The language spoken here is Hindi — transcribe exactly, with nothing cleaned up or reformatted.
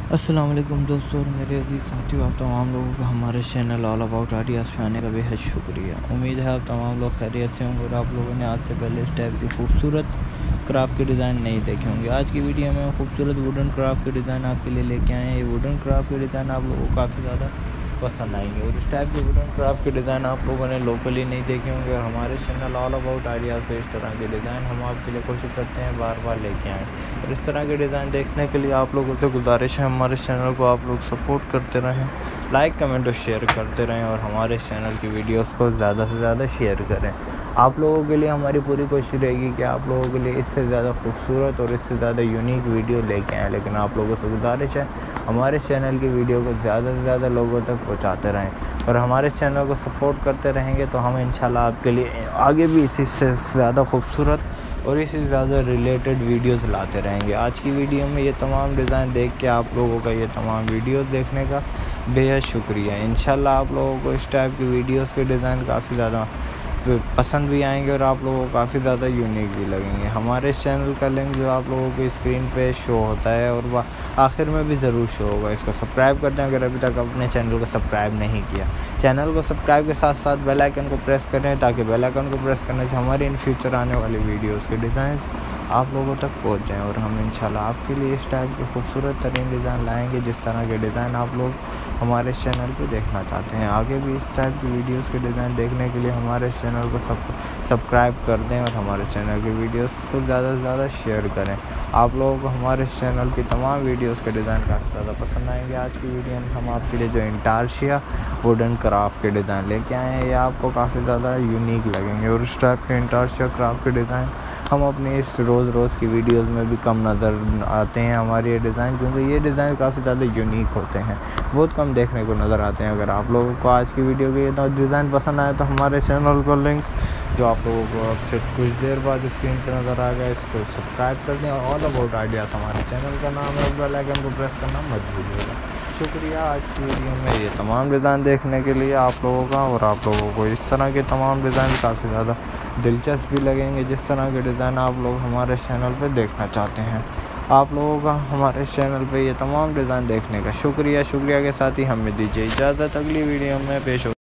अस्सलाम वालेकुम दोस्तों और मेरे अजीज़ साथियों, आप तमाम लोगों का हमारे चैनल ऑल अबाउट आइडियाज़ पे आने का बेहद शुक्रिया। उम्मीद है आप तमाम लोग खैरियत से होंगे और आप लोगों ने आज से पहले इस टाइप की खूबसूरत क्राफ्ट के डिज़ाइन नहीं देखे होंगे। आज की वीडियो में खूबसूरत वुडन क्राफ्ट के डिज़ाइन आपके लिए लेके आए हैं। ये वुडन क्राफ्ट के डिज़ाइन आप लोगों को काफ़ी ज़्यादा पसंद आएंगे और इस टाइप के वुडन क्राफ्ट के डिज़ाइन आप लोगों ने लोकली नहीं देखे होंगे और हमारे चैनल ऑल अबाउट आइडियाज़ पे इस तरह के डिज़ाइन हम आपके लिए कोशिश करते हैं बार बार लेके आएँ। और इस तरह के डिज़ाइन देखने के लिए आप लोगों से गुजारिश है हमारे चैनल को आप लोग सपोर्ट करते रहें, लाइक कमेंट और शेयर करते रहें और हमारे चैनल की वीडियोस को ज़्यादा से ज़्यादा शेयर करें। आप लोगों के लिए हमारी पूरी कोशिश रहेगी कि आप लोगों के लिए इससे ज़्यादा खूबसूरत और इससे ज़्यादा यूनिक वीडियो लेके आएँ, लेकिन आप लोगों से गुजारिश है हमारे चैनल की वीडियो को ज़्यादा से ज़्यादा लोगों तक पहुंचाते रहें और हमारे चैनल को सपोर्ट करते रहेंगे तो हम इंशाल्लाह आपके लिए आगे भी इसी से ज़्यादा खूबसूरत और इसी ज़्यादा रिलेटेड वीडियोस लाते रहेंगे। आज की वीडियो में ये तमाम डिज़ाइन देख के आप लोगों का ये तमाम वीडियोस देखने का बेहद शुक्रिया। इंशाल्लाह आप लोगों को इस टाइप की वीडियोस के डिज़ाइन काफ़ी ज़्यादा पसंद भी आएंगे और आप लोगों को काफ़ी ज़्यादा यूनिक भी लगेंगे। हमारे चैनल का लिंक जो आप लोगों को स्क्रीन पे शो होता है और वह आखिर में भी ज़रूर शो होगा। इसको सब्सक्राइब करते हैं अगर अभी तक अपने चैनल को सब्सक्राइब नहीं किया। चैनल को सब्सक्राइब के साथ साथ बेल आइकन को प्रेस करें ताकि बेल आइकन को प्रेस करने से हमारे इन फ्यूचर आने वाली वीडियोस के डिज़ाइन आप लोगों तक पहुंच जाएं और हम इंशाल्लाह आपके लिए इस टाइप के खूबसूरत तरीन डिज़ाइन लाएंगे जिस तरह के डिज़ाइन आप लोग हमारे चैनल पे देखना चाहते हैं। आगे भी इस टाइप की वीडियोस के डिज़ाइन देखने के लिए हमारे चैनल को सब सब्सक्राइब कर दें और हमारे चैनल की वीडियोस को ज़्यादा से ज़्यादा शेयर करें। आप लोगों को हमारे चैनल की तमाम वीडियोस के डिज़ाइन काफ़ी ज़्यादा पसंद आएंगे। आज की वीडियो में हम आपके लिए जो इंटार्शिया वुडन क्राफ्ट के डिज़ाइन लेके आए हैं ये आपको काफ़ी ज़्यादा यूनिक लगेंगे और इस टाइप के इंटार्शिया क्राफ्ट के डिज़ाइन हम अपनी इस रोज़ रोज़ की वीडियोस में भी कम नज़र आते हैं हमारे ये डिज़ाइन, क्योंकि ये डिज़ाइन काफ़ी ज़्यादा यूनिक होते हैं, बहुत कम देखने को नज़र आते हैं। अगर आप लोगों को आज की वीडियो के ये डिज़ाइन पसंद आए तो हमारे चैनल को लिंक जो आप लोगों को अब से कुछ देर बाद स्क्रीन पर नज़र आ गया इसको सब्सक्राइब कर दें। ऑल अबाउट आइडियाज़ हमारे चैनल का नाम है, बेल आइकन को प्रेस करना मत भूलिएगा। शुक्रिया आज की वीडियो में ये तमाम डिज़ाइन देखने के लिए आप लोगों का और आप लोगों को इस तरह के तमाम डिज़ाइन काफ़ी ज़्यादा दिलचस्प भी लगेंगे जिस तरह के डिज़ाइन आप लोग हमारे चैनल पे देखना चाहते हैं। आप लोगों का हमारे चैनल पे ये तमाम डिज़ाइन देखने का शुक्रिया। शुक्रिया के साथ ही हमें दीजिए इजाज़त, अगली वीडियो में पेश हो